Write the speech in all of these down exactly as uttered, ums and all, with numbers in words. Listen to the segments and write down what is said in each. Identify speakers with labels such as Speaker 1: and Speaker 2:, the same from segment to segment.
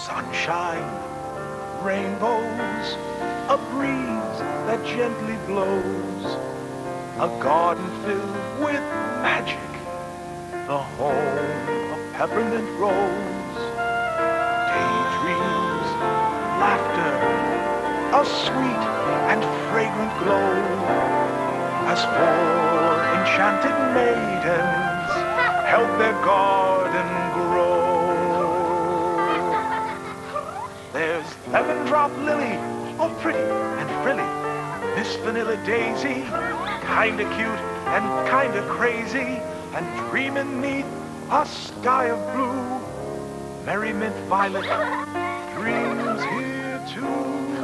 Speaker 1: Sunshine, rainbows, a breeze that gently blows, a garden filled with magic, the home of peppermint rose, daydreams, laughter, a sweet and fragrant glow, as four enchanted maidens help their garden grow. There's lemon drop lily, oh pretty and frilly, Miss Vanilla Daisy, kinda cute and kinda crazy, and dreaming 'neath a sky of blue, Merry Mint Violet dreams here too.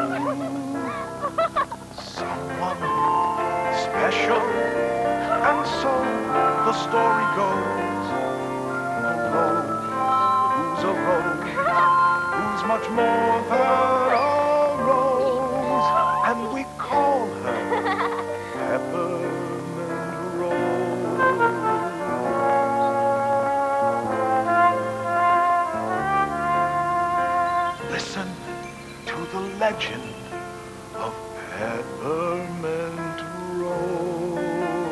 Speaker 1: Someone special, and so the story goes, a rose, who's a rose, who's much more than a rose, and we call her Peppermint Rose. Listen to the legend of Peppermint Rose.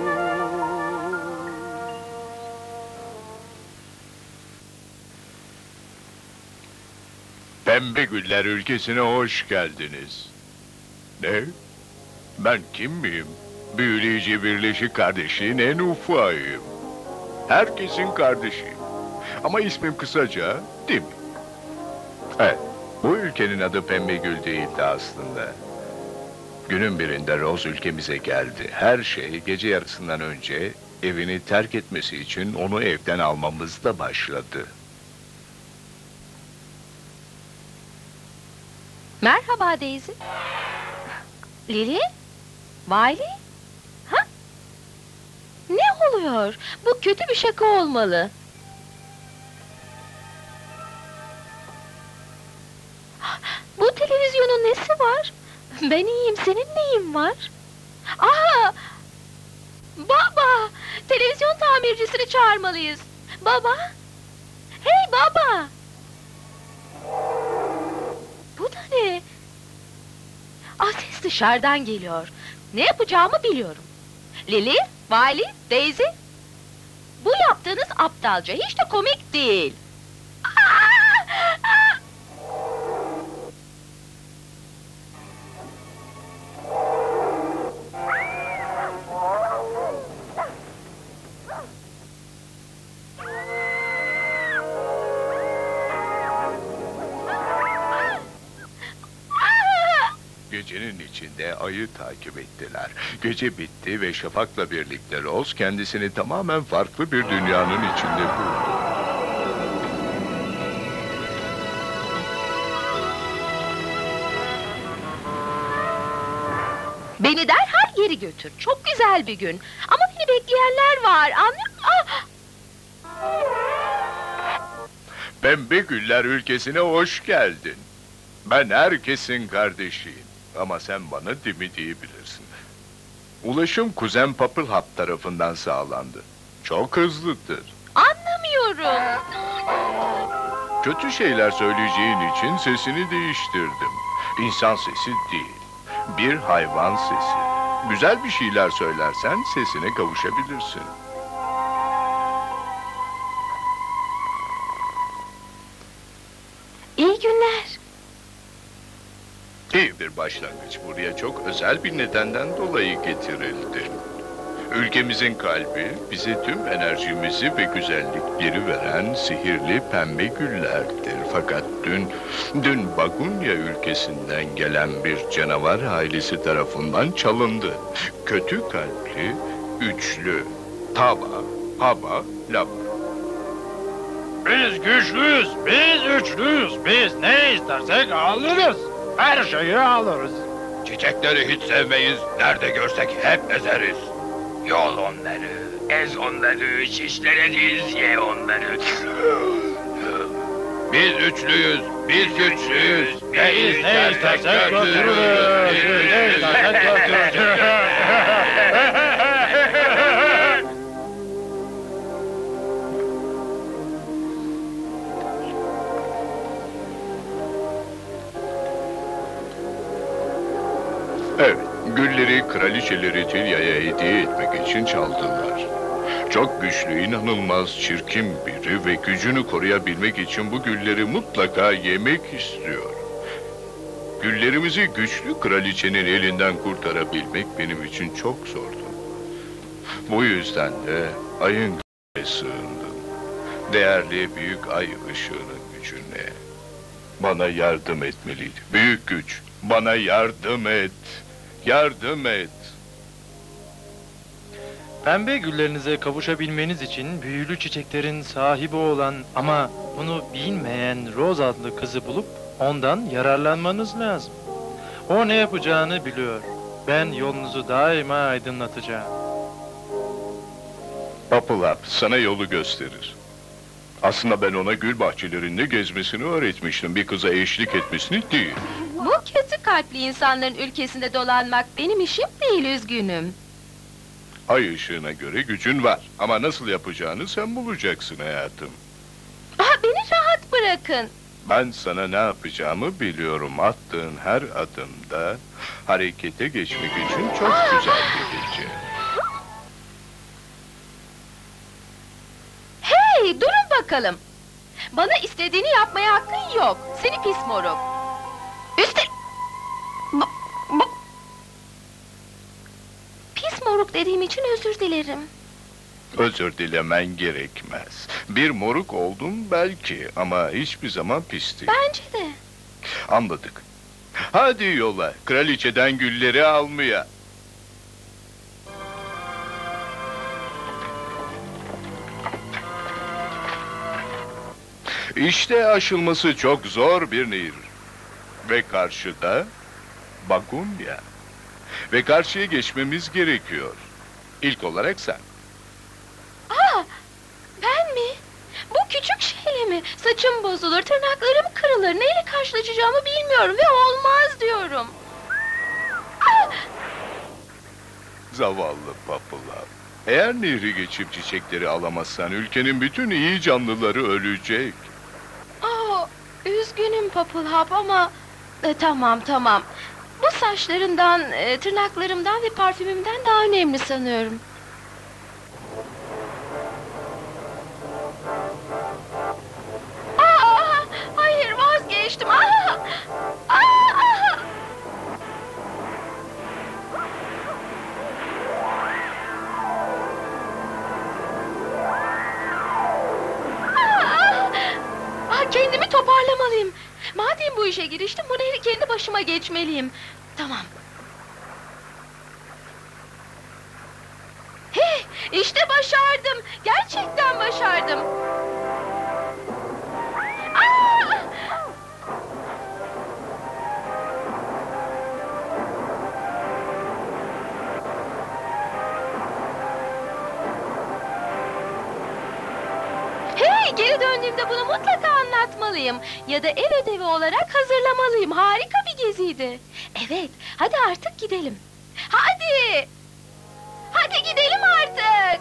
Speaker 2: Pembe Güller ülkesine hoş geldiniz. Ne? Ben kim miyim? Büyüleyici Birleşik Kardeşliğin en ufağıyım. Herkesin kardeşiyim. Ama ismim kısaca Dimi. Evet, bu ülkenin adı Pembe Gül değildi aslında. Günün birinde Rose ülkemize geldi. Her şey gece yarısından önce evini terk etmesi için onu evden almamızla başladı.
Speaker 3: Merhaba Daisy. Lily? Wiley? Ha? Ne oluyor? Bu kötü bir şaka olmalı. Bu televizyonun nesi var? Ben iyiyim, senin neyin var? Aa! Baba! Televizyon tamircisini çağırmalıyız. Baba! Hey baba! Bu da ne? Ah, ses dışarıdan geliyor. Ne yapacağımı biliyorum. Lily, Wiley, Daisy. Bu yaptığınız aptalca, hiç de komik değil. Aa! Aa!
Speaker 2: Gecenin içinde ayı takip ettiler. Gece bitti ve şafakla birlikte Rose kendisini tamamen farklı bir dünyanın içinde buldu.
Speaker 3: Beni derhal geri götür. Çok güzel bir gün. Ama beni bekleyenler var. Anlıyor musun? Ah!
Speaker 2: Pembe Güller ülkesine hoş geldin. Ben herkesin kardeşiyim. Ama sen bana Dimi diyebilirsin. Ulaşım kuzen Pupplehat tarafından sağlandı. Çok hızlıdır.
Speaker 3: Anlamıyorum.
Speaker 2: Kötü şeyler söyleyeceğin için sesini değiştirdim. İnsan sesi değil, bir hayvan sesi. Güzel bir şeyler söylersen sesine kavuşabilirsin.
Speaker 3: İyi günler.
Speaker 2: İyi bir başlangıç. Buraya çok özel bir nedenden dolayı getirildi. Ülkemizin kalbi, bize tüm enerjimizi ve güzellikleri veren sihirli pembe güllerdir. Fakat dün, dün Bagunya ülkesinden gelen bir canavar ailesi tarafından çalındı. Kötü kalpli, üçlü, Taba, Haba, Laba.
Speaker 4: Biz güçlüyüz, biz üçlüyüz, biz ne istersek alırız. Her şeyi alırız.
Speaker 5: Çiçekleri hiç sevmeyiz, nerede görsek hep ezeriz. Yol onları, ez onları, şişlere diz ye onları. Biz üçlüyüz, biz güçlüyüz,
Speaker 4: Biz ne istersek götürürüz, biz ne istersek götürürüz.
Speaker 2: Gülleri kraliçeleri Tilya'ya hediye etmek için çaldılar. Çok güçlü, inanılmaz çirkin biri ve gücünü koruyabilmek için bu gülleri mutlaka yemek istiyor. Güllerimizi güçlü kraliçenin elinden kurtarabilmek benim için çok zordu. Bu yüzden de ayın gücüne sığındım. Değerli büyük ay ışığının gücüne. Bana yardım etmeliydi. Büyük güç, bana yardım et. Yardım et.
Speaker 4: Pembe güllerinize kavuşabilmeniz için büyülü çiçeklerin sahibi olan ama bunu bilmeyen Rose adlı kızı bulup ondan yararlanmanız lazım. O ne yapacağını biliyor. Ben yolunuzu daima aydınlatacağım.
Speaker 2: Papılap sana yolu gösterir. Aslında ben ona gül bahçelerinde gezmesini öğretmiştim. Bir kıza eşlik etmesini değil.
Speaker 3: Bu kötü kalpli insanların ülkesinde dolanmak benim işim değil, üzgünüm.
Speaker 2: Ay ışığına göre gücün var. Ama nasıl yapacağını sen bulacaksın hayatım.
Speaker 3: Ah, beni rahat bırakın.
Speaker 2: Ben sana ne yapacağımı biliyorum. Attığın her adımda harekete geçmek için çok güzel bir gece.
Speaker 3: Hey, durun bakalım. Bana istediğini yapmaya hakkın yok. Seni pis moruk. Üste... Bu, bu... Pis moruk dediğim için özür dilerim.
Speaker 2: Özür dilemen gerekmez. Bir moruk oldum belki ama hiçbir zaman pis değil.
Speaker 3: Bence de.
Speaker 2: Anladık. Hadi yola, kraliçeden gülleri almaya. İşte aşılması çok zor bir nehir. Ve karşıda Bagunya. Ve karşıya geçmemiz gerekiyor. İlk olarak sen.
Speaker 3: Aa, ben mi? Bu küçük şeyle mi? Saçım bozulur, tırnaklarım kırılır. Neyle karşılaşacağımı bilmiyorum ve olmaz diyorum. Aa!
Speaker 2: Zavallı Papıla. Eğer nehri geçip çiçekleri alamazsan ülkenin bütün iyi canlıları ölecek.
Speaker 3: Aa, üzgünüm Papılhap ama... E, tamam tamam. Bu saçlarından, e, tırnaklarımdan ve parfümümden daha önemli sanıyorum. Aa, hayır vazgeçtim. Aa, aa. Aa, kendimi toparlamalıyım. Madem bu işe giriştim, bu nehri kendi başıma geçmeliyim. Tamam. Hey, işte başardım. Gerçekten başardım. Aa! Hey, geri döndüğümde bunu mutlaka anlatmalıyım. Ya da ev ödevi olarak hazırlamalıyım. Harika bir geziydi. Evet, hadi artık gidelim. Hadi! Hadi gidelim artık!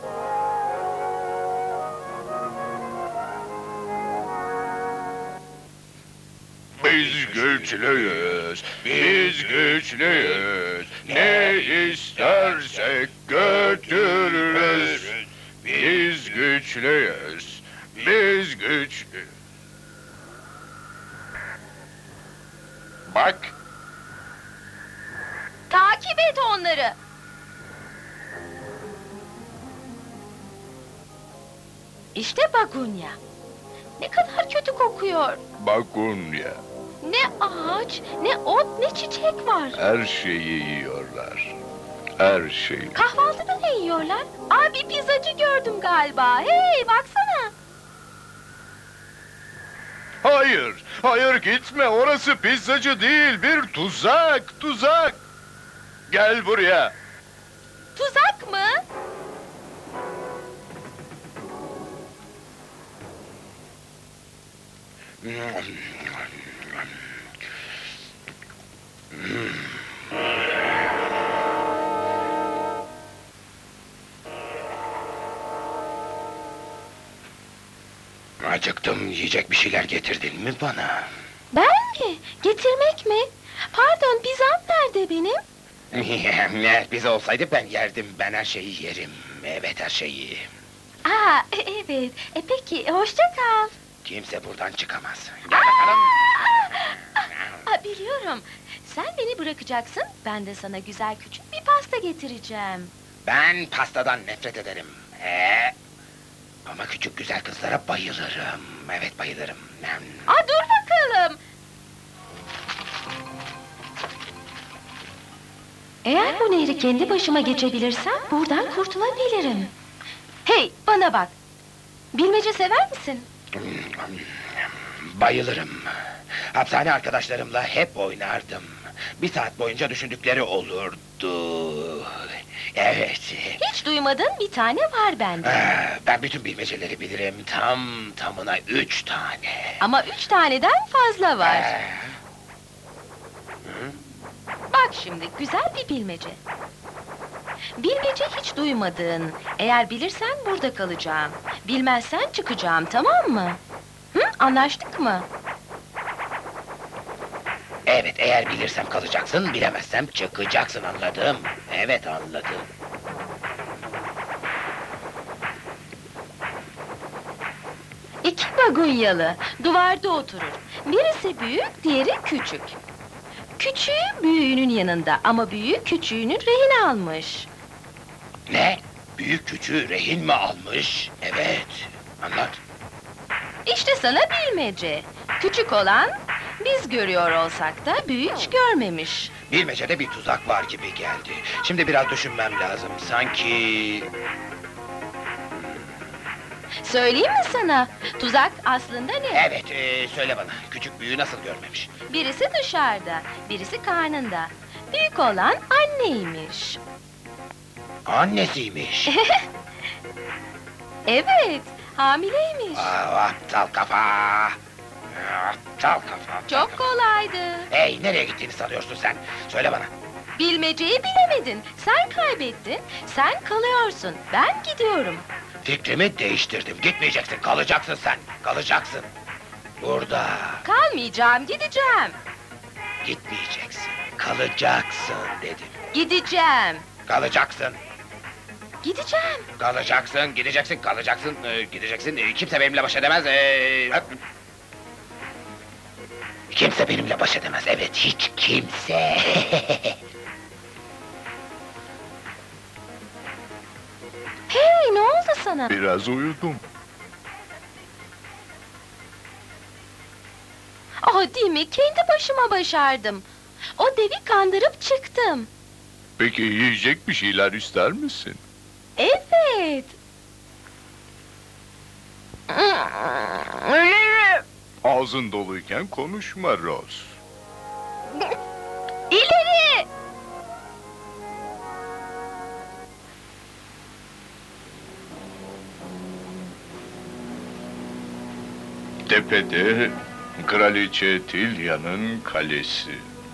Speaker 2: Biz güçlüyüz, biz güçlüyüz. Ne istersek götürürüz. Biz güçlüyüz, biz güçlü. Bak,
Speaker 3: Takip et onları. İşte Bagunya. Ne kadar kötü kokuyor.
Speaker 2: Bagunya.
Speaker 3: Ne ağaç, ne ot, ne çiçek var.
Speaker 2: Her şeyi yiyorlar. Her şeyi.
Speaker 3: Kahvaltıda ne yiyorlar? Aa, bir pizzacı gördüm galiba. Hey, baksana.
Speaker 2: Hayır, hayır gitme. Orası pizzacı değil, bir tuzak, tuzak. Gel buraya.
Speaker 3: Tuzak mı?
Speaker 5: Acıktım, yiyecek bir şeyler getirdin mi bana?
Speaker 3: Ben mi? Getirmek mi? Pardon, pizzam nerede benim?
Speaker 5: Eğer bize olsaydı ben yerdim, ben her şeyi yerim. Evet, her şeyi.
Speaker 3: Aa, e- evet. E peki, hoşça kal.
Speaker 5: Kimse buradan çıkamaz. Gel bakalım.
Speaker 3: Aa, biliyorum. Sen beni bırakacaksın, ben de sana güzel küçük bir pasta getireceğim.
Speaker 5: Ben pastadan nefret ederim. Ee, ama küçük güzel kızlara bayılırım. Evet, bayılırım.
Speaker 3: Aa, dur bakalım. Eğer bu nehri kendi başıma geçebilirsem buradan kurtulabilirim. Hey, bana bak. Bilmece sever misin?
Speaker 5: Bayılırım. Hapishane arkadaşlarımla hep oynardım. Bir saat boyunca düşündükleri olurdu. Evet.
Speaker 3: Hiç duymadığım bir tane var bende.
Speaker 5: Ee, Ben bütün bilmeceleri bilirim. Tam tamına üç tane.
Speaker 3: Ama üç taneden fazla var.
Speaker 5: Ee,
Speaker 3: Bak şimdi, güzel bir bilmece. Bilmece hiç duymadığın. Eğer bilirsen burada kalacağım. Bilmezsen çıkacağım, tamam mı? Hı, anlaştık mı?
Speaker 5: Evet, eğer bilirsem kalacaksın, bilemezsem çıkacaksın, anladım. Evet, anladım.
Speaker 3: İki bagunyalı, duvarda oturur. Birisi büyük, diğeri küçük. Küçüğü büyüğünün yanında ama büyüğü küçüğünü rehin almış.
Speaker 5: Ne? Büyük küçüğü rehin mi almış? Evet, anlat.
Speaker 3: İşte sana bilmece. Küçük olan, biz görüyor olsak da büyük hiç görmemiş.
Speaker 5: Bilmecede bir tuzak var gibi geldi. Şimdi biraz düşünmem lazım. Sanki...
Speaker 3: Söyleyeyim mi sana? Tuzak aslında ne?
Speaker 5: Evet, ee, söyle bana. Küçük büyüğü nasıl görmemiş?
Speaker 3: Birisi dışarıda, birisi karnında. Büyük olan anneymiş.
Speaker 5: Annesiymiş.
Speaker 3: Evet, hamileymiş.
Speaker 5: Aa, aptal kafa. Aptal kafa. aptal
Speaker 3: Çok
Speaker 5: kafa.
Speaker 3: kolaydı.
Speaker 5: Hey, nereye gittiğini sanıyorsun sen? Söyle bana.
Speaker 3: Bilmeceyi bilemedin. Sen kaybettin, sen kalıyorsun. Ben gidiyorum.
Speaker 5: Fikrimi değiştirdim. Gitmeyeceksin, kalacaksın sen. Kalacaksın. Burada.
Speaker 3: Kalmayacağım, gideceğim.
Speaker 5: Gitmeyeceksin. Kalacaksın dedim.
Speaker 3: Gideceğim.
Speaker 5: Kalacaksın.
Speaker 3: Gideceğim.
Speaker 5: Kalacaksın, gideceksin, kalacaksın, ee, gideceksin. Ee, kimse benimle baş edemez. Ee, öp. Kimse benimle baş edemez. Evet, hiç kimse.
Speaker 3: Hey, ne oldu sana?
Speaker 2: Biraz uyudum.
Speaker 3: Oh, değil mi? Kendi başıma başardım. O devi kandırıp çıktım.
Speaker 2: Peki yiyecek bir şeyler ister misin?
Speaker 3: Evet.
Speaker 2: Ağzın doluyken konuşma Rose.
Speaker 3: İleri!
Speaker 2: Tepede Kraliçe Tilya'nın kalesi.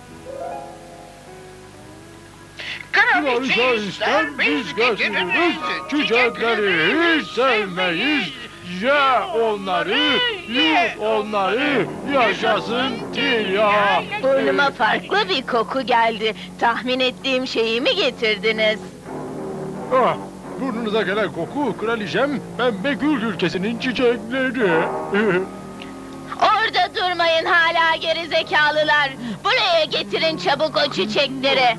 Speaker 5: Kraliçe ister, biz getiririz.
Speaker 4: Çiçekleri hiç sevmeyiz. Ya onları, yut onları, yaşasın Tilya.
Speaker 6: Burnuma farklı bir koku geldi. Tahmin ettiğim şeyi mi getirdiniz?
Speaker 4: Ah, burnunuza gelen koku kraliçem pembe gül ülkesinin çiçekleri.
Speaker 6: Orada durmayın hala geri zekalılar. Buraya getirin çabuk o çiçekleri.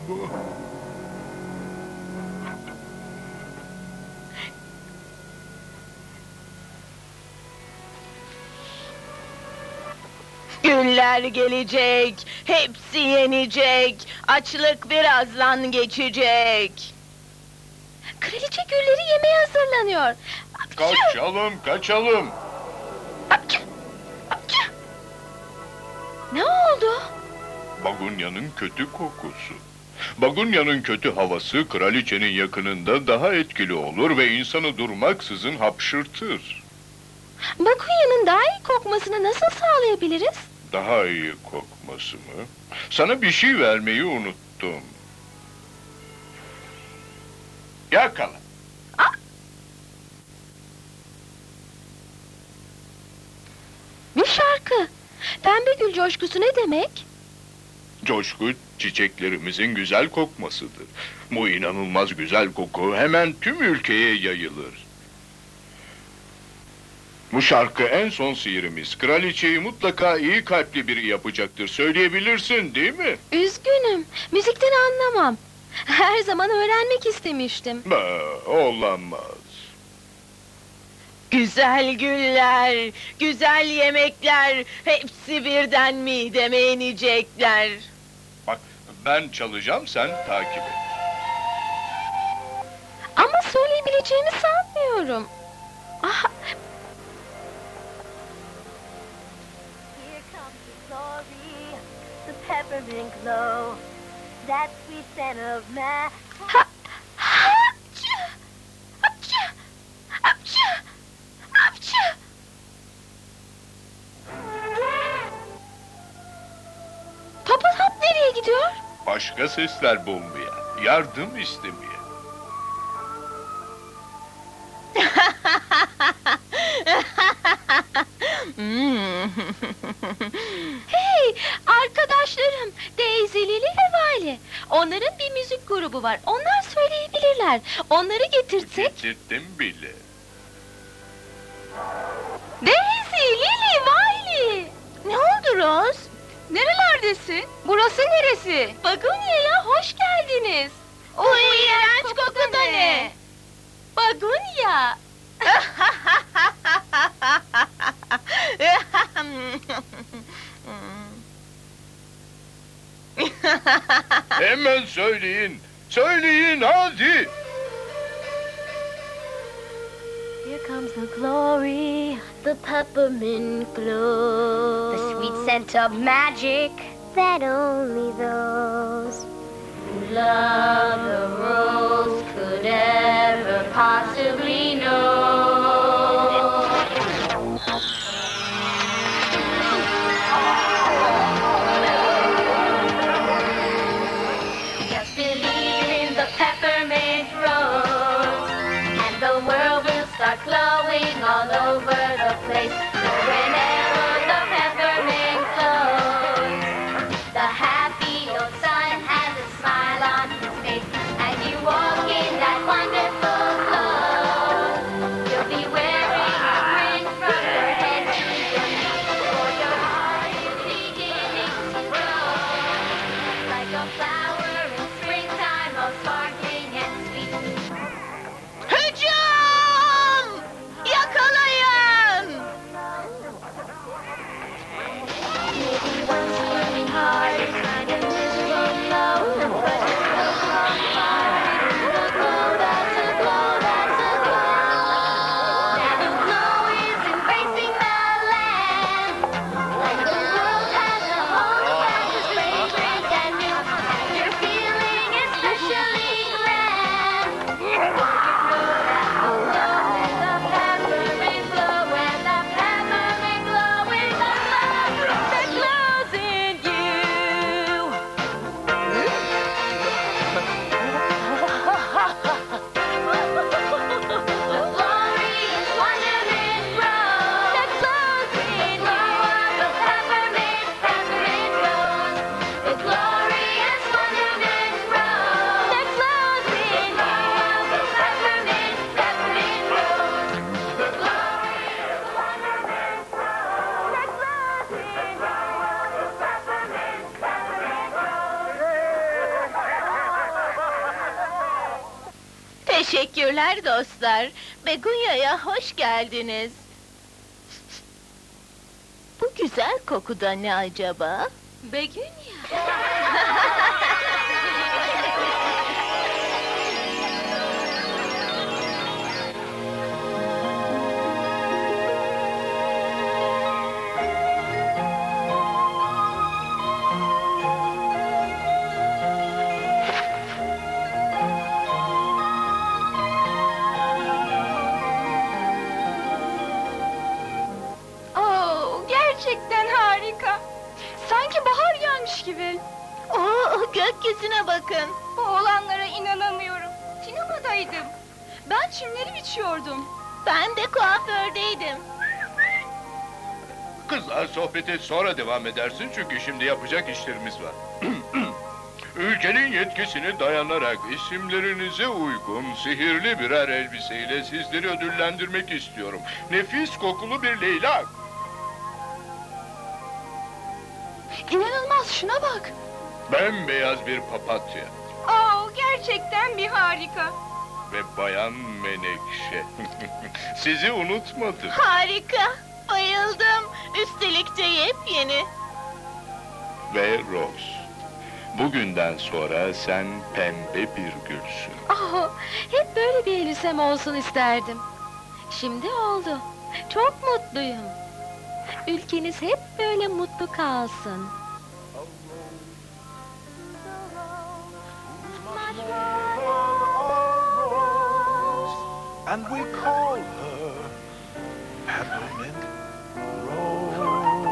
Speaker 6: Günler gelecek, hepsi yenecek. Açlık birazdan geçecek.
Speaker 3: Kraliçe gülleri yemeye hazırlanıyor.
Speaker 2: Kaçalım, kaçalım.
Speaker 3: Apçı! Apçı! Ne oldu?
Speaker 2: Bagunya'nın kötü kokusu. Bagunya'nın kötü havası kraliçenin yakınında daha etkili olur ve insanı durmaksızın hapşırtır.
Speaker 3: Bakunya'nın daha iyi kokmasını nasıl sağlayabiliriz?
Speaker 2: Daha iyi kokması mı? Sana bir şey vermeyi unuttum. Yakala.
Speaker 3: Bir şarkı. Pembe gül coşkusu ne demek?
Speaker 2: Coşku Çiçeklerimizin güzel kokmasıdır. Bu inanılmaz güzel koku hemen tüm ülkeye yayılır. Bu şarkı en son sihirimiz. Kraliçeyi mutlaka iyi kalpli biri yapacaktır. Söyleyebilirsin, değil mi?
Speaker 3: Üzgünüm. Müzikten anlamam. Her zaman öğrenmek istemiştim.
Speaker 2: Ba, olamaz.
Speaker 6: Güzel güller, güzel yemekler, hepsi birden mideme inecekler.
Speaker 2: Bak, ben çalacağım, sen takip et.
Speaker 3: Ama söyleyebileceğimi sanmıyorum. Ah,
Speaker 7: Here comes the glory, the peppermint glow, that sweet scent of ma.
Speaker 3: ha, hapçı, hapçı, hapçı, hapçı. Topun hap nereye gidiyor?
Speaker 2: Başka sesler bulmaya, yardım istemeye.
Speaker 6: Hmm.
Speaker 3: Hey, arkadaşlarım, Daisy, Lily ve Violet. Onların bir müzik grubu var. Onlar söyleyebilirler. Onları getirsek.
Speaker 2: Getirdim bile.
Speaker 3: Daisy, Lily, Violet.
Speaker 6: Ne oldu Rose?
Speaker 3: Nerelerdesin? Burası neresi? Bagonya'ya hoş geldiniz.
Speaker 6: O iğrenç koku da ne?
Speaker 3: Bagonya.
Speaker 2: Hemen söyleyin, söyleyin hadi!
Speaker 7: Here comes the glory, the peppermint glow, the sweet scent of magic that only those who love the rose could ever possibly know. Just believe in the peppermint rose, and the world will start glowing all over the place. So whenever the peppermint glows, the happy old sun has a smile on his face. As you walk in that wonderful glow, you'll be wearing a grin from your head to your feet, for your heart is beginning to grow like a flower in springtime, all sparkling and sweet.
Speaker 6: Hücum! Yakalayın!
Speaker 7: Maybe once working hard is kind of miserable, no, but it will come far. It's a glow, that's a glow, that's a glow. Now the glow is embracing the land, like the world has a home that is fragrant and new, and you're feeling especially grand. You know that the glow is the peppermint glow, and the peppermint glow is the glow that glows in you. The glorious wonderment rose that glows in you. The peppermint, peppermint rose. The glorious wonderment rose that glows in you. The peppermint, peppermint rose. The glorious wonderment rose that glows in you. The peppermint, peppermint rose.
Speaker 6: Teşekkürler dostlar. Begonya'ya hoş geldiniz. Bu güzel koku da ne acaba?
Speaker 3: Begonya. Oh, gerçekten harika. Sanki bahar gelmiş gibi.
Speaker 6: Oo, gökyüzüne bakın.
Speaker 3: Bu olanlara inanamıyorum. Sinemadaydım. Ben çimleri biçiyordum.
Speaker 6: Ben de kuafördeydim.
Speaker 2: Kızlar, sohbete sonra devam edersin çünkü şimdi yapacak işlerimiz var. Ülkenin yetkisine dayanarak isimlerinize uygun sihirli birer elbiseyle sizleri ödüllendirmek istiyorum. Nefis kokulu bir leylak.
Speaker 3: İnanılmaz, şuna bak.
Speaker 2: Bembeyaz bir papatya
Speaker 6: Oo, gerçekten bir harika.
Speaker 2: ve bayan Menekşe. Sizi unutmadım.
Speaker 6: Harika. Bayıldım. Üstelik de yepyeni.
Speaker 2: Ve Rose. Bugünden sonra sen pembe bir gülsün.
Speaker 3: Oh, hep böyle bir elbisem olsun isterdim. Şimdi oldu. Çok mutluyum. Ülkeniz hep böyle mutlu kalsın.
Speaker 1: And we call her Peppermint Rose.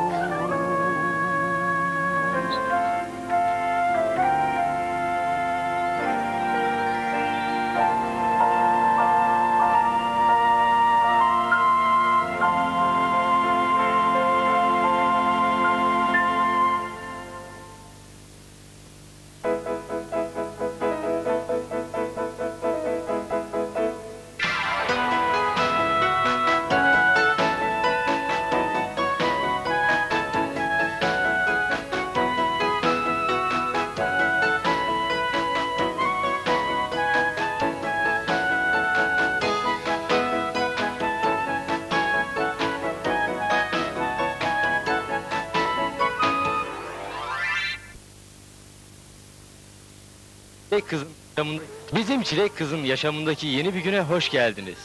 Speaker 4: Çilek kızın yaşamında, bizim Çilek kızın yaşamındaki yeni bir güne hoş geldiniz.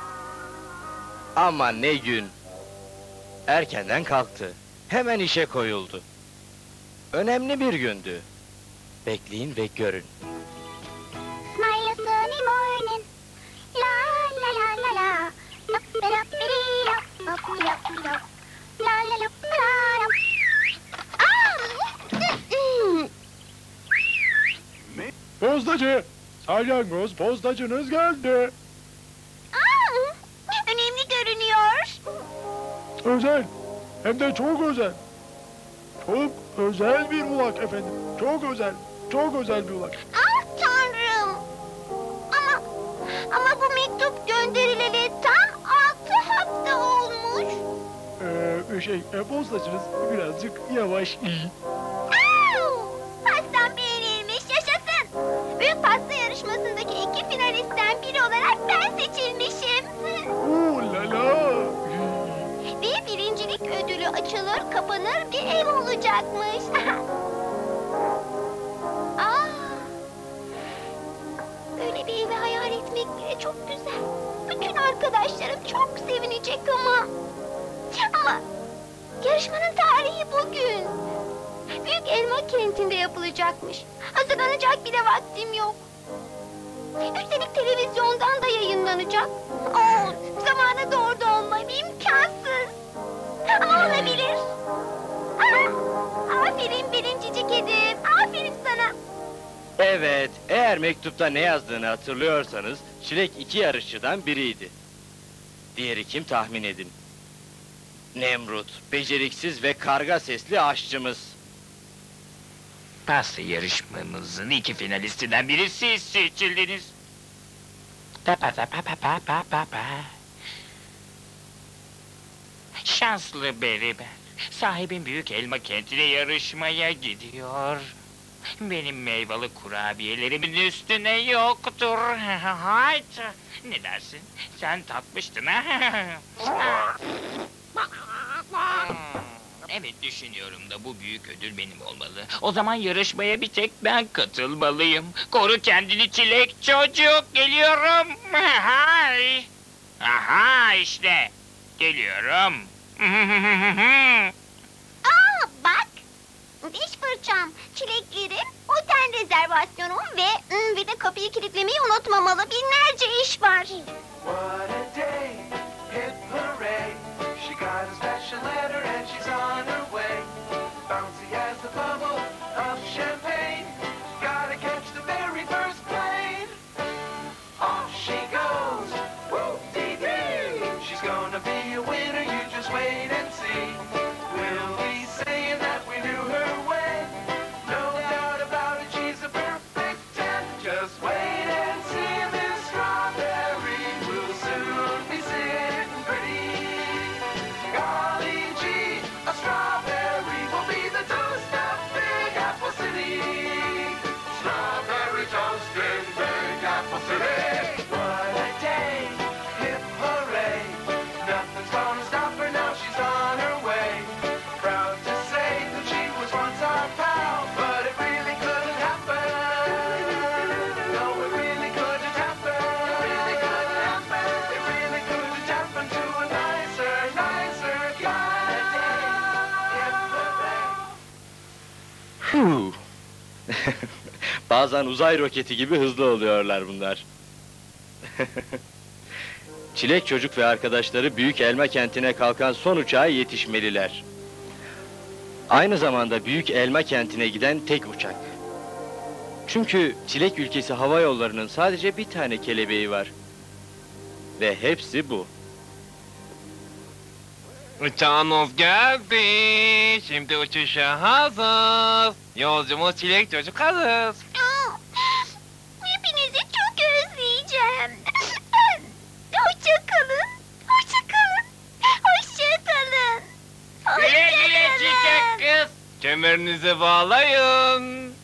Speaker 4: Ama ne gün! Erkenden kalktı, hemen işe koyuldu. Önemli bir gündü. Bekleyin ve görün.
Speaker 7: Smile a sunny morning. La la la la la. Up it up it up. Up it up it up. La la la la la.
Speaker 2: Pozdacı! Salyangoz pozdacınız geldi.
Speaker 7: Aa, önemli görünüyor.
Speaker 2: Özel. Hem de çok özel. Çok özel bir ulak efendim. Çok özel. Çok özel bir ulak.
Speaker 7: Ah tanrım. Ama ama bu mektup gönderileli tam altı hafta olmuş.
Speaker 2: Ee, şey, e, pozdacınız birazcık yavaş.
Speaker 7: Au! Pastam beğenilmiş, yaşasın. Büyük pasta yarışmasındaki iki finalistten biri olarak ben seçilmişim.
Speaker 2: Oo la la.
Speaker 7: Bir birincilik ödülü açılır kapanır bir ev olacakmış. Aa, böyle bir evi hayal etmek bile çok güzel. Bütün arkadaşlarım çok sevinecek ama... Ama yarışmanın tarihi bugün. Büyük Elma kentinde yapılacakmış. Hazırlanacak bile vaktim yok. Üstelik televizyondan da yayınlanacak. Oo, zamanında orada olmam imkansız. Ama olabilir. Aa, aferin birincicik kedim. Aferin sana.
Speaker 4: Evet, eğer mektupta ne yazdığını hatırlıyorsanız, Çilek iki yarışçıdan biriydi. Diğeri kim tahmin edin? Nemrut, beceriksiz ve karga sesli aşçımız.
Speaker 5: Pasta yarışmamızın iki finalistinden biri siz seçildiniz. Pa pa pa pa pa pa pa pa pa. Şanslı Beriber. Sahibim büyük elma kentine yarışmaya gidiyor. Benim meyveli kurabiyelerimin üstüne yoktur. Hayt. Ne dersin? Sen tatmıştın ha? Evet, düşünüyorum da bu büyük ödül benim olmalı. O zaman yarışmaya bir tek ben katılmalıyım. Koru kendini Çilek çocuk, geliyorum. Hay. Aha işte, geliyorum.
Speaker 7: Aa bak. Diş fırçam, çileklerim, otel rezervasyonum ve ım, bir de kapıyı kilitlemeyi unutmamalı. Binlerce iş var.
Speaker 1: What a day, hip hooray. She got a special letter and she's on her way. Bouncy as the bubble of champagne. Gotta catch the very first plane. Off she goes, whoop-dee-dee. She's gonna be a winner, you just wait and see. We'll be saying that we knew her way. No doubt about it, she's a
Speaker 8: Bazen uzay roketi gibi hızlı oluyorlar bunlar. Çilek çocuk ve arkadaşları Büyük Elma kentine kalkan son uçağa yetişmeliler. Aynı zamanda Büyük Elma kentine giden tek uçak. Çünkü Çilek ülkesi hava yollarının sadece bir tane kelebeği var. Ve hepsi bu.
Speaker 9: Uçağınız geldi. Şimdi uçuşa hazır. Yolcumuz Çilek çocuk hazır.
Speaker 7: Hepinizi çok özleyeceğim. Hoşça kalın. Hoşça kalın. Hoşça kalın.
Speaker 9: Güle güle çiçek kız. Kemerinizi bağlayın.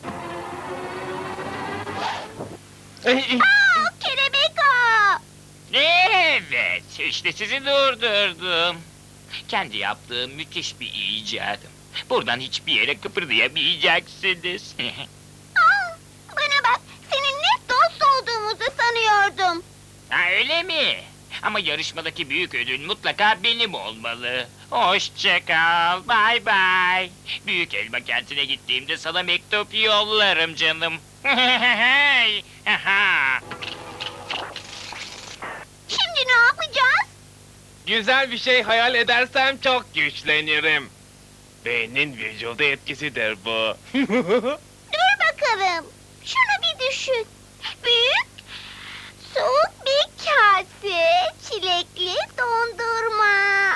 Speaker 7: Aa, kelebek ağa.
Speaker 5: Evet, işte sizi durdurdum. Kendi yaptığım müthiş bir icadım. Buradan hiçbir yere kıpırdayamayacaksınız.
Speaker 7: Aa, bana bak, seninle dost olduğumuzu sanıyordum.
Speaker 5: Ha, öyle mi? Ama yarışmadaki büyük ödül mutlaka benim olmalı. Hoşça kal, bay bay. Büyük Elma kentine gittiğimde sana mektup yollarım canım.
Speaker 7: Şimdi ne yapacağız?
Speaker 9: Güzel bir şey hayal edersem çok güçlenirim. Beynin vücudu etkisidir bu.
Speaker 7: Dur bakalım. Şunu bir düşün. Büyük, soğuk bir kase, çilekli dondurma.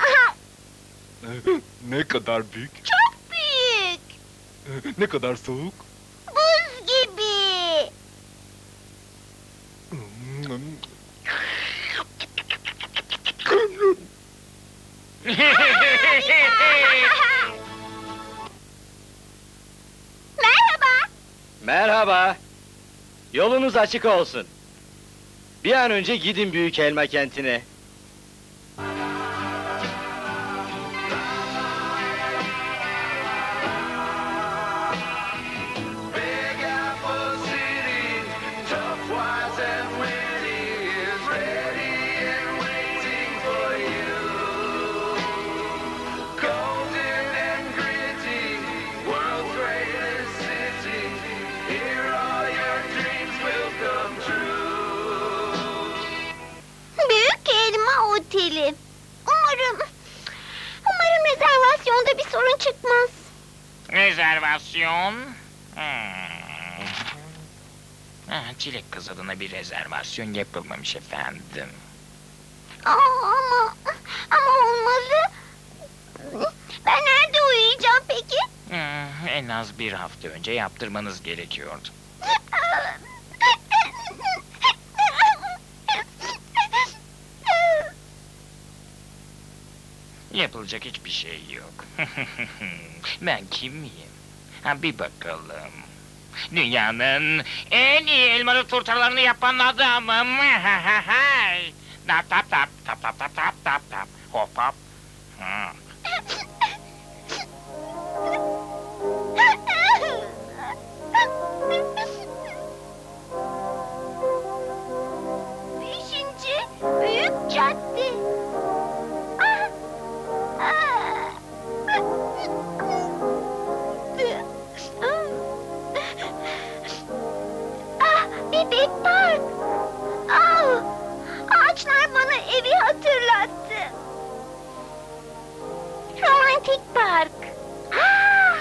Speaker 2: Ne kadar büyük,
Speaker 7: Çok büyük.
Speaker 2: ne kadar soğuk.
Speaker 7: Buz gibi. Merhaba.
Speaker 8: Merhaba. Yolunuz açık olsun. Bir an önce gidin Büyük Elma kentine.
Speaker 7: Büyük Elma Oteli. Umarım, umarım rezervasyonda bir sorun çıkmaz.
Speaker 5: Rezervasyon? Hmm. Ha, Çilek kız adına bir rezervasyon yapılmamış efendim.
Speaker 7: Aa, ama, ama olmalı. Ben nerede uyuyacağım peki?
Speaker 5: Hmm, en az bir hafta önce yaptırmanız gerekiyordu. Yapılacak hiçbir şey yok. Ben kim miyim? Ha, bir bakalım. Dünyanın en iyi elmalı turtalarını yapan adamım. Tap tap tap tap tap tap tap tap tap. Hop hop. Ha.
Speaker 7: Beşinci Büyük Cadde. Ah! Ah! Ah, Bebek Park. Ah, ağaçlar bana evi hatırlattı. Romantik Park. Ah!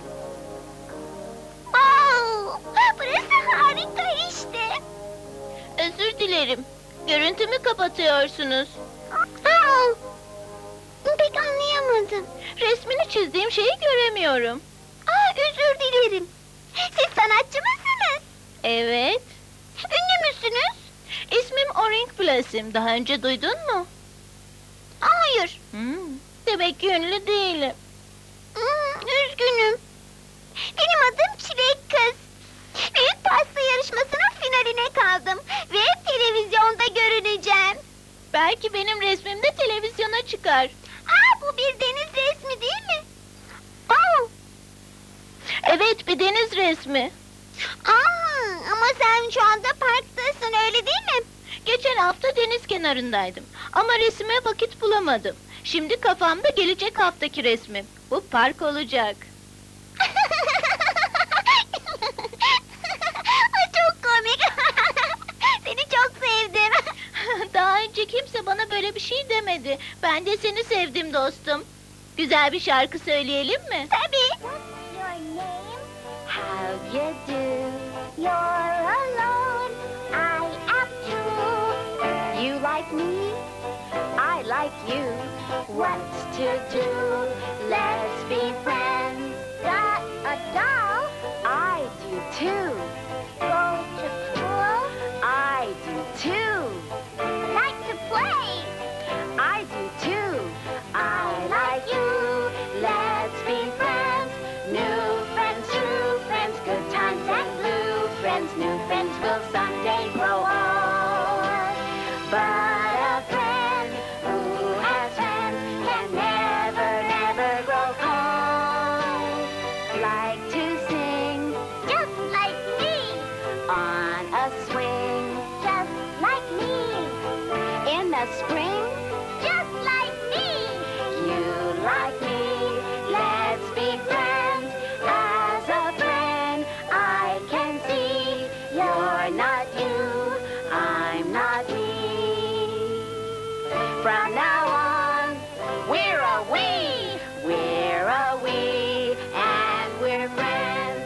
Speaker 7: Wow, burası harika işte. Özür dilerim. Görüntümü kapatıyorsunuz. Aa, pek anlayamadım. Resmini çizdiğim şeyi göremiyorum. Aa, özür dilerim. Siz sanatçı mısınız? Evet. Ünlü müsünüz? İsmim Orange Blossom. Daha önce duydun mu? Hayır. Hmm, demek ki ünlü değilim. Hmm, üzgünüm. Benim adım Çilek Kız. Büyük pasta yarışmasının finaline kaldım. Ve televizyonda görüneceğim. Belki benim resmim de televizyona çıkar. Aa, bu bir deniz resmi değil mi? Aa. Evet, bir deniz resmi. Aa, ama sen şu anda parktasın, öyle değil mi? Geçen hafta deniz kenarındaydım. Ama resime vakit bulamadım. Şimdi kafamda gelecek haftaki resmim. Bu park olacak.
Speaker 6: öyle bir şey demedi. Ben de seni sevdim dostum. Güzel bir şarkı söyleyelim mi? Tabii.
Speaker 7: What's your name? How you do? You're alone. I am true. You like me? I like you. What's to do? Let's be friends. Got a doll? I do too. Go to school? I do too. Like to play? I do too. I like you. Let's be friends. New friends, true friends, good times and blue friends. New friends will someday grow old. But a friend who has friends can never, never grow cold. Like to sing, just like me. On a swing, just like me. In the spring, just like me. You like me, let's be friends. As a friend, I can see you're not you, I'm not me. From now on, we're a we, we're a we, and we're friends.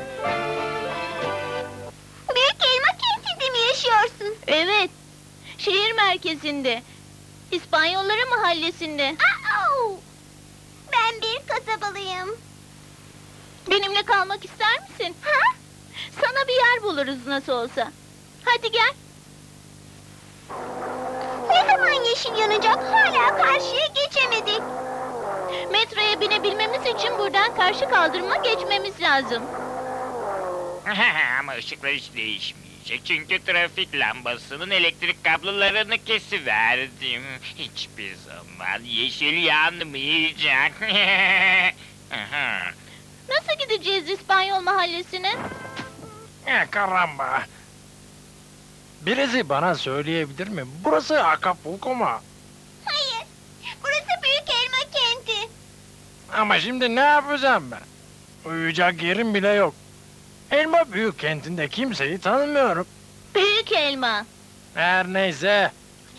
Speaker 7: Büyük Elma Kenti'nde mi yaşıyorsun?
Speaker 6: Evet. Şehir merkezinde. İspanyollara mahallesinde.
Speaker 7: Aa, ben bir kasabalıyım.
Speaker 6: Benimle kalmak ister misin?
Speaker 7: Ha?
Speaker 6: Sana bir yer buluruz nasıl olsa. Hadi gel.
Speaker 7: Ne zaman yeşil yanacak? Hala karşıya geçemedik.
Speaker 6: Metroya binebilmemiz için buradan karşı kaldırıma geçmemiz lazım.
Speaker 5: Ama ışıklar hiç değişmeyecek. Çünkü trafik lambasının elektrik kablolarını kesiverdim. Hiçbir zaman yeşil yanmayacak. Aha.
Speaker 6: Nasıl gideceğiz İspanyol mahallesine?
Speaker 4: Eh, karamba. Birisi bana söyleyebilir mi? Burası Acapulco mu?
Speaker 7: Hayır, burası Büyük Elma Kenti.
Speaker 4: Ama şimdi ne yapacağım ben? Uyuyacak yerim bile yok. Elma Büyük kentinde kimseyi tanımıyorum.
Speaker 6: Büyük elma.
Speaker 4: Her neyse.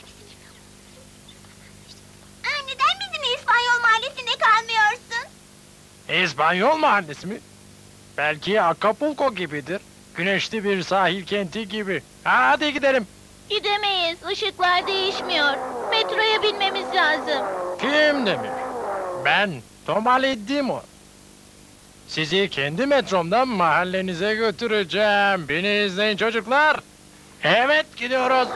Speaker 7: Aa, neden bizim İspanyol mahallesinde kalmıyorsun?
Speaker 4: İspanyol mahallesi mi? Belki Acapulco gibidir. Güneşli bir sahil kenti gibi. Hadi gidelim.
Speaker 6: Gidemeyiz. Işıklar değişmiyor. Metroya binmemiz lazım.
Speaker 4: Kim demiş? Ben Tomali Dimo. Sizi kendi metromdan mahallenize götüreceğim. Beni izleyin çocuklar. Evet, gidiyoruz.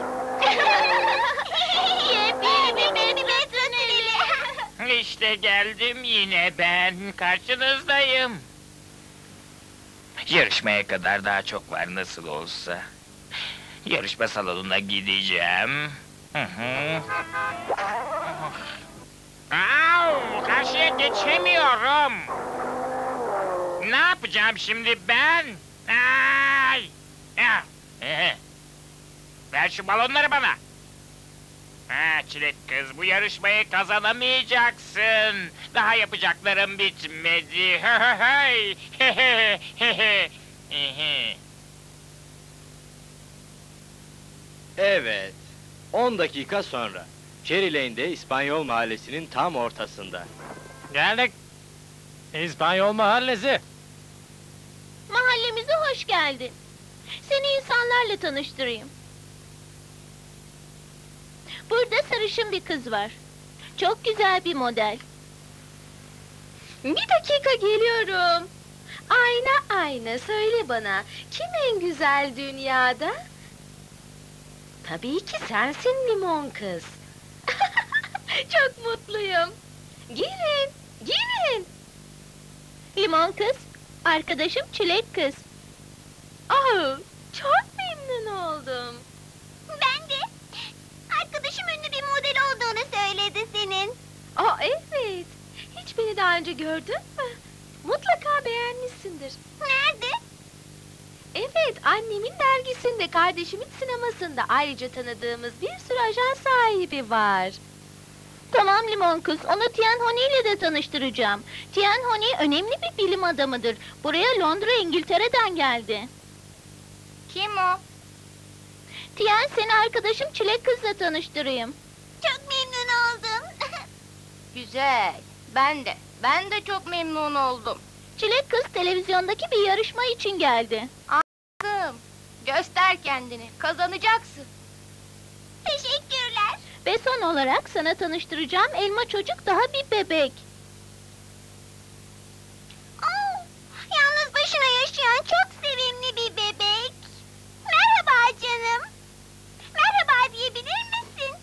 Speaker 7: Yepyeni bir metro treni.
Speaker 5: İşte geldim yine ben. Karşınızdayım. Yarışmaya kadar daha çok var nasıl olsa. Yarışma salonuna gideceğim. Hı hı. Au, karşıya geçemiyorum. Ne yapacağım şimdi ben? Ay! Ah, eh. Ver şu balonları bana. Ha, Çilek kız, bu yarışmayı kazanamayacaksın. Daha yapacaklarım bitmedi. Hey, hey, hey, hey, hey, hey.
Speaker 8: Evet. on dakika sonra. Cherry Lane'de İspanyol mahallesinin tam ortasında.
Speaker 4: Geldik. İspanyol mahallesi.
Speaker 6: Mahallemize hoş geldin. Seni insanlarla tanıştırayım. Burada sarışın bir kız var. Çok güzel bir model.
Speaker 3: Bir dakika geliyorum. Ayna ayna söyle bana, kim en güzel dünyada? Tabii ki sensin limon kız. Çok mutluyum. Girin, girin.
Speaker 6: Limon kız, arkadaşım Çilek kız.
Speaker 3: Oh, çok memnun oldum.
Speaker 7: Ben de. Arkadaşım ünlü bir model olduğunu söyledi senin.
Speaker 3: Oh evet, hiç beni daha önce gördün mü? Mutlaka beğenmişsindir.
Speaker 7: Nerede?
Speaker 3: Evet, annemin dergisinde, kardeşimin sinemasında. Ayrıca tanıdığımız bir sürü ajans sahibi var.
Speaker 6: Tamam Limon kız, onu Tienhone ile de tanıştıracağım. Tienhone önemli bir bilim adamıdır. Buraya Londra, İngiltere'den geldi.
Speaker 7: Kim o?
Speaker 6: Tien, seni arkadaşım Çilek kızla tanıştırayım.
Speaker 7: Çok memnun güzel. Ben de, ben de çok memnun oldum.
Speaker 6: Çilek kız televizyondaki bir yarışma için geldi.
Speaker 7: Kızım, göster kendini, kazanacaksın. Teşekkürler.
Speaker 6: Ve son olarak sana tanıştıracağım elma çocuk daha bir bebek.
Speaker 7: Oh, yalnız başına yaşayan çok sevimli bir bebek. Merhaba canım. Merhaba diyebilir misin?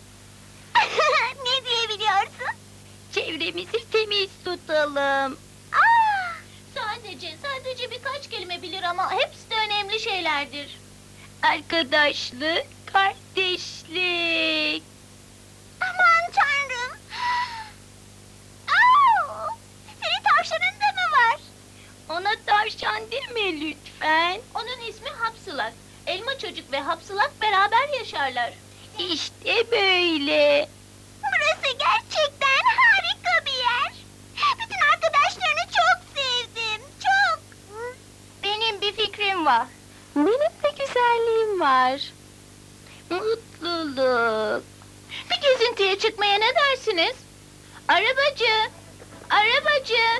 Speaker 7: Ne diyebiliyorsun?
Speaker 6: Çevremizi temiz tutalım.
Speaker 7: Aa,
Speaker 6: Sadece, sadece birkaç kelime bilir ama hepsi de önemli şeylerdir. Arkadaşlık, kardeşlik.
Speaker 7: aman tanrım. Aa, senin tavşanın da mı var?
Speaker 6: Ona tavşan deme lütfen. Onun ismi Hapsılak. Elma çocuk ve Hapsılak beraber yaşarlar. İşte böyle.
Speaker 7: Burası gerçekten harika bir yer. Bütün arkadaşlarını çok sevdim, çok. Benim bir fikrim var.
Speaker 6: Benim de güzelliğim var. Mutluluk. Bir gezintiye çıkmaya ne dersiniz? Arabacı! Arabacı!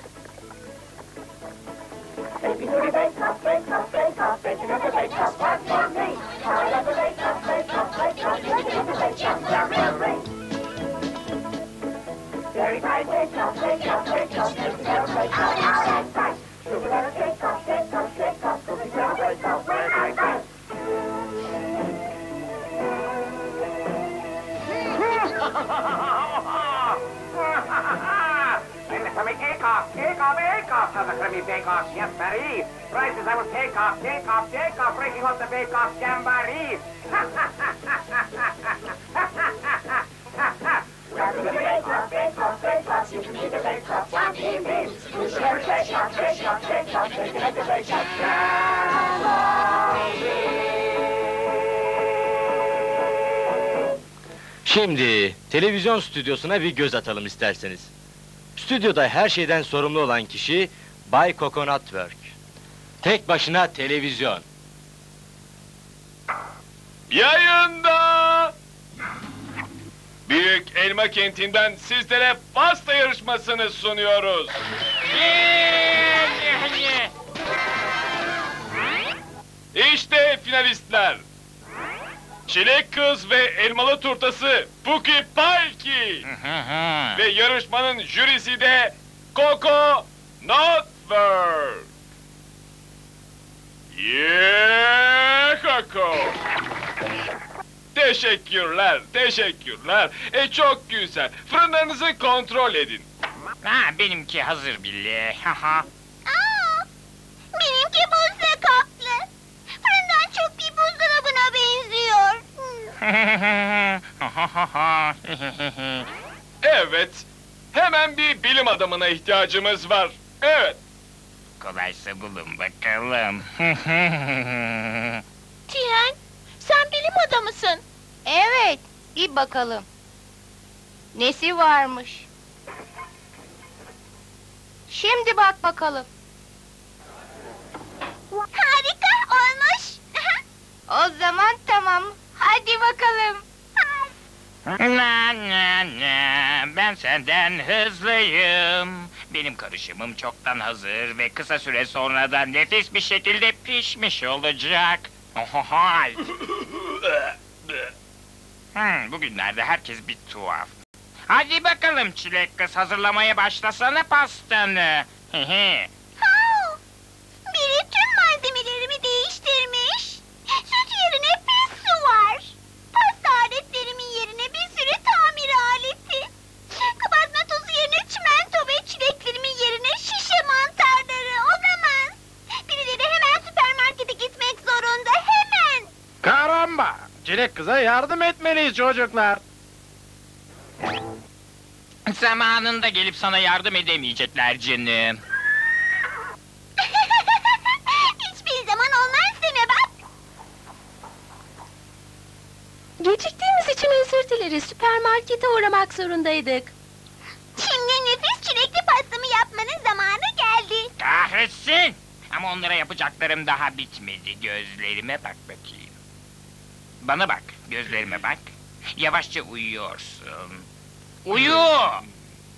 Speaker 10: Take off, take off, take off. How's the crummy bake off? Yes, Marie. Prices I will take off, take off, take off. Breaking off the bake off jamboree.
Speaker 8: Şimdi televizyon stüdyosuna bir göz atalım isterseniz. Stüdyoda her şeyden sorumlu olan kişi Bay Coconut Work. Tek başına televizyon.
Speaker 2: Yayında! Büyük Elma Kenti'nden sizlere pasta yarışmasını sunuyoruz. İşte finalistler. Çilek Kız ve Elmalı Turtası Puki Palki. Ve yarışmanın jürisi de Coco Notwork. Yeah, Coco. Teşekkürler, teşekkürler. E çok güzel. Fırınlarınızı kontrol edin.
Speaker 5: Ha, benimki hazır bile. Haha.
Speaker 7: Aa, benimki buzda kaplı. Fırından çok bir buzdolabına benziyor.
Speaker 2: Evet, hemen bir bilim adamına ihtiyacımız var. Evet.
Speaker 5: Kolaysa bulun bakalım.
Speaker 6: Tien, sen bilim adamısın.
Speaker 7: Evet, bir bakalım. Nesi varmış? Şimdi bak bakalım. Harika olmuş. O zaman tamam. Hadi bakalım.
Speaker 5: Na na na, ben senden hızlıyım. Benim karışımım çoktan hazır ve kısa süre sonra da nefis bir şekilde pişmiş olacak. Ohohay. Hmm, bugünlerde herkes bir tuhaf. Hadi bakalım Çilek Kız, hazırlamaya başlasana pastanı. Hehe.
Speaker 7: Ha, biri tüm malzemelerimi değiştirmiş. Süt yerine pis su var. Pasta aletlerimin yerine bir sürü tamir aleti. Kabartma tozu yerine çimento ve çileklerimin yerine şişe mantarları. Olamaz. Birileri hemen süpermarkete gitmek zorunda, hemen.
Speaker 4: Karamba! Çilek Kız'a yardım etmeliyiz çocuklar.
Speaker 5: Zamanında gelip sana yardım edemeyecekler canım.
Speaker 7: Hiçbir zaman olmaz deme bak.
Speaker 3: Geciktiğimiz için özür dileriz. Süpermarkete uğramak zorundaydık.
Speaker 7: Şimdi nefis çilekli pastamı yapmanın zamanı geldi.
Speaker 5: Kahretsin! Ama onlara yapacaklarım daha bitmedi. Gözlerime bak bakayım. Bana bak, gözlerime bak. Yavaşça uyuyorsun. Uyu!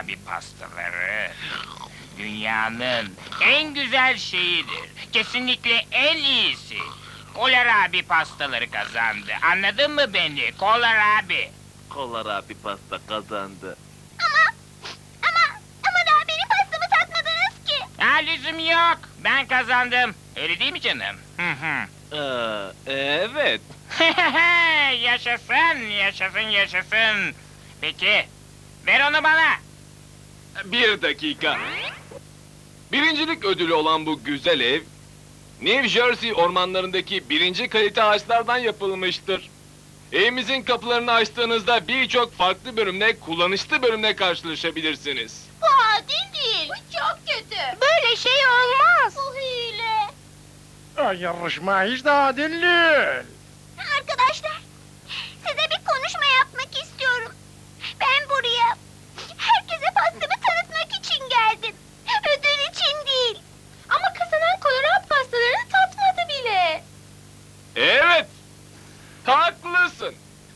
Speaker 5: Kohlrabi pastaları dünyanın en güzel şeyidir. Kesinlikle en iyisi. Kohlrabi pastaları kazandı. Anladın mı beni? Kohlrabi.
Speaker 9: Kohlrabi pasta kazandı.
Speaker 6: Ama, ama, ama daha benim pastamı tatmadınız ki.
Speaker 5: Ha, lüzum yok. Ben kazandım. Öyle değil mi canım? Hı hı.
Speaker 9: Ee, evet.
Speaker 5: Yaşasın, yaşasın, yaşasın. Peki, ver onu bana.
Speaker 9: Bir dakika. Birincilik ödülü olan bu güzel ev, New Jersey ormanlarındaki birinci kalite ağaçlardan yapılmıştır. Evimizin kapılarını açtığınızda birçok farklı bölümle, kullanışlı bölümle karşılaşabilirsiniz.
Speaker 6: Bu adil değil. Bu çok kötü. Böyle şey olmaz. Bu hile.
Speaker 4: Yarışma hiç de adil değil.
Speaker 6: Arkadaşlar, size bir konuşma yapmak istiyorum. Ben buraya herkese pastamı tanıtmak için geldim. Ödül için değil.
Speaker 3: Ama kazanan kohlrabi pastalarını tatmadı bile.
Speaker 9: Evet, haklısın.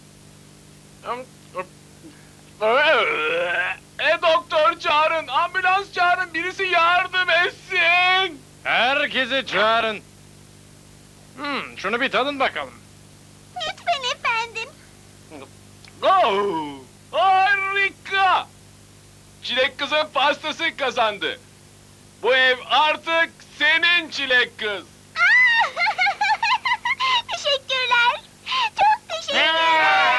Speaker 9: E doktor çağırın, ambulans çağırın, birisi yardım etsin.
Speaker 4: Herkesi çağırın. Hmm, şunu bir tadın bakalım.
Speaker 6: Lütfen efendim.
Speaker 9: Oh, harika! Çilek kızın pastası kazandı. Bu ev artık senin çilek kız.
Speaker 6: Teşekkürler. Çok teşekkürler.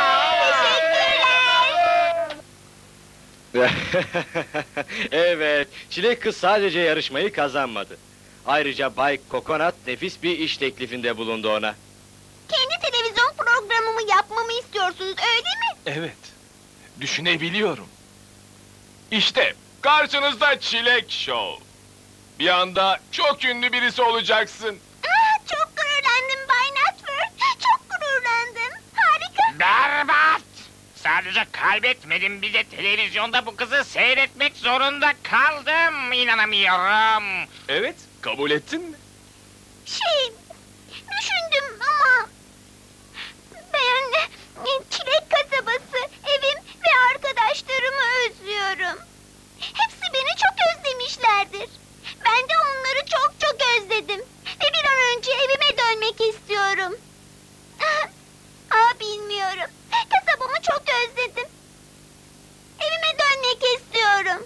Speaker 6: Teşekkürler.
Speaker 8: Evet, Çilek Kız sadece yarışmayı kazanmadı. Ayrıca Bay Coconut nefis bir iş teklifinde bulundu ona.
Speaker 6: Kendi televizyon programımı yapmamı istiyorsunuz, öyle mi?
Speaker 9: Evet, düşünebiliyorum. İşte karşınızda Çilek Show. Bir anda çok ünlü birisi olacaksın.
Speaker 6: Aa, çok gururlandım Bay Nutford. Çok gururlandım. Harika.
Speaker 5: Berbat! Sadece kaybetmedim, bir de televizyonda bu kızı seyretmek zorunda kaldım. İnanamıyorum.
Speaker 9: Evet, kabul ettin mi?
Speaker 6: Şey, düşündüm ama... Ben Çilek kasabası, evim ve arkadaşlarımı özlüyorum. Hepsi beni çok özlemişlerdir. Ben de onları çok çok özledim. Ve bir an önce evime dönmek istiyorum. Aa, bilmiyorum. Kasabamı çok özledim. Evime dönmek istiyorum.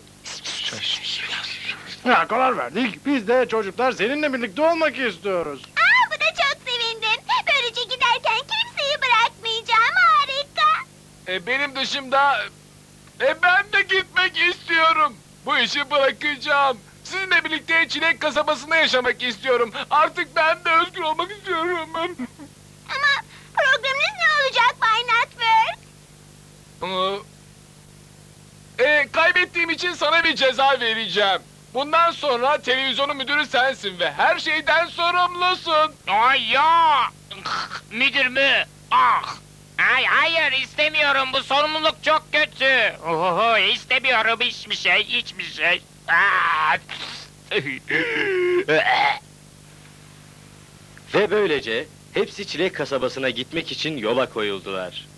Speaker 4: Ya karar verdik. Biz de çocuklar seninle birlikte olmak istiyoruz.
Speaker 6: Aa, bu da çok sevindim. Böylece giderken kimseyi bırakmayacağım. Harika.
Speaker 9: E, benim dışımda... E, ben de gitmek istiyorum. Bu işi bırakacağım. Sizinle birlikte Çilek kasabasında yaşamak istiyorum. Artık ben de özgür olmak istiyorum.
Speaker 6: Ama programınız ne olacak Bay Nutford?
Speaker 9: E, kaybettiğim için sana bir ceza vereceğim. Bundan sonra televizyonun müdürü sensin ve her şeyden sorumlusun.
Speaker 5: Ay ya! Müdür mü? Ah! Ay hayır, istemiyorum, bu sorumluluk çok kötü. Oho, istemiyorum hiçbir şey, hiçbir şey. Ah!
Speaker 8: Ve böylece hepsi Çilek kasabasına gitmek için yola koyuldular.